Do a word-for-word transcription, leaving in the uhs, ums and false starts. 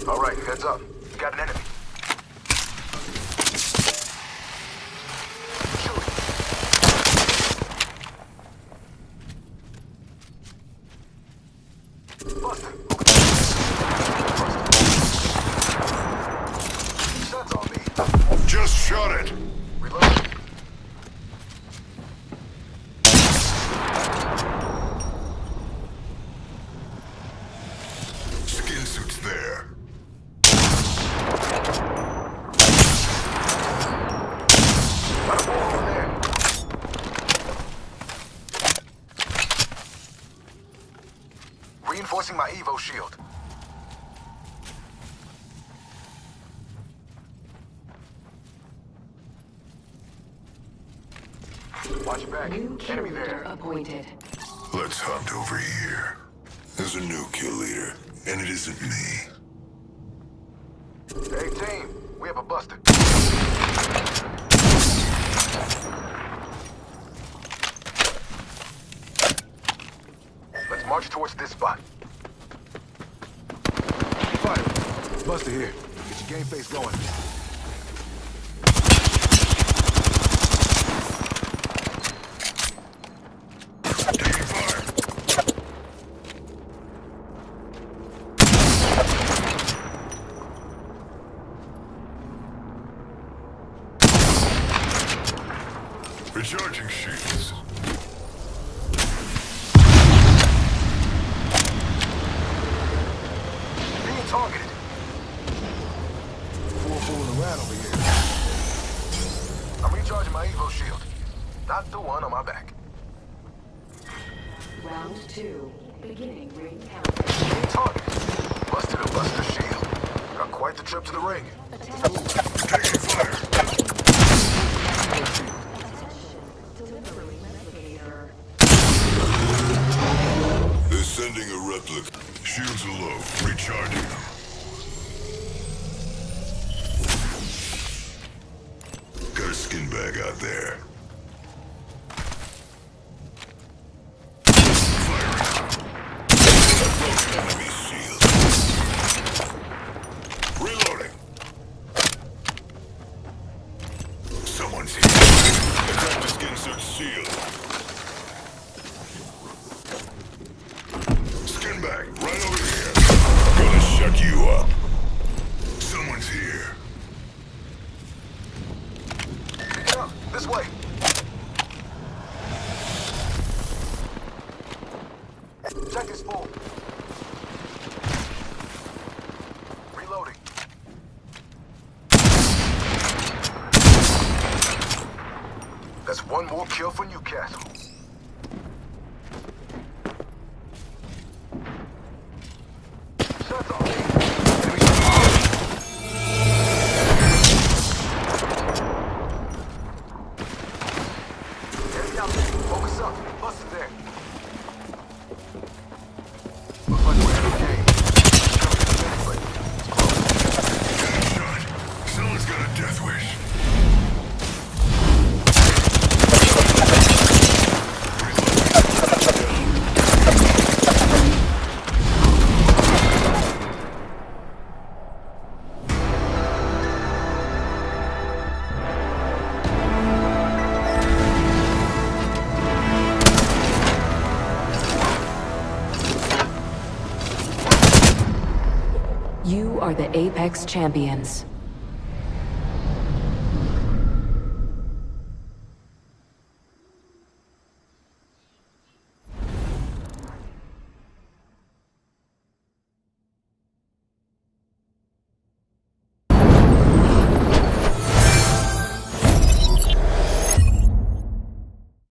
All right, heads up. We got an enemy. Shooting. Buster. Shots on me. Just shot it. Reload. Skin suits there. Got a wall over there. Reinforcing my Evo shield. Watch your back. New kill Enemy leader there. appointed. Let's hunt over here. There's a new kill leader, and it isn't me. Hey team, we have a Buster. Let's march towards this spot. Fire. Buster here. Get your game face going. Taking fire. Recharging shields. Being targeted. Fool fooling around over here. I'm recharging my Evo shield. Not the one on my back. Round two. Beginning ring count. Being targeted. Busted a Buster shield. Got quite the trip to the ring. Taking fire. Delivering replicator. They're sending a replica. Shields are low. Recharging them. Got a skin bag out there. Firing. Broken enemy shield. Reloading. Someone's here. Attack the skin suit shield. Skin bag, right over here. Gonna shut you up. Someone's here. Yeah, this way. Check is full. Reloading. That's one more kill for Newcastle. Shots on me. Enemy Enemy out there. Focus up. Busted there. Looks like we're in the game. Coming in anyway. Shot. Someone's got a death wish. You are the Apex Champions.